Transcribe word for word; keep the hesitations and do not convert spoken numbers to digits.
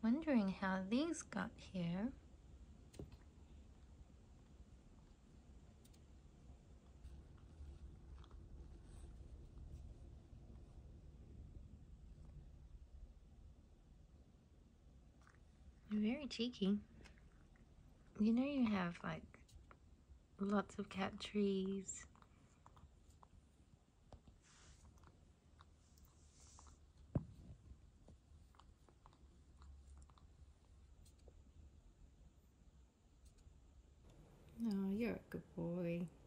wondering how these got here. They're very cheeky. You know you have like lots of cat trees. Oh, you're a good boy.